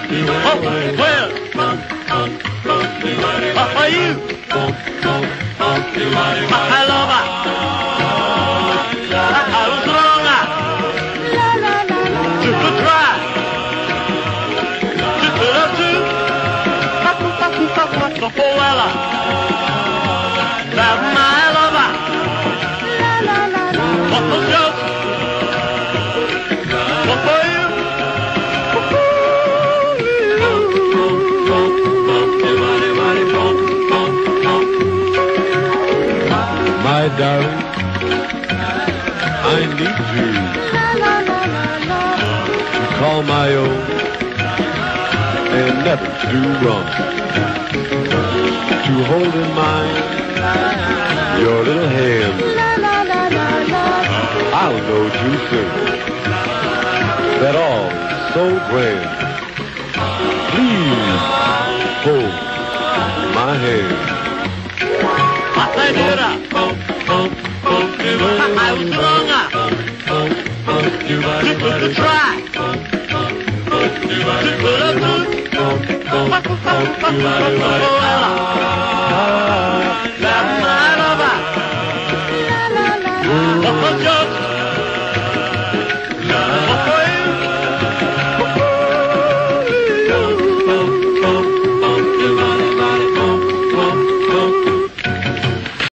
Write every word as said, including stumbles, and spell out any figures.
well, how are you? I love her. I was wrong. Just a try. Just a love to. The whole ella. That's my lover. What the joke? What for you? My darling, I need you to call my own and never do wrong. To hold in mind your little hand, I'll know too soon that all is so grand. Please hold my hand. I was wrong. Just a try. Just a love to.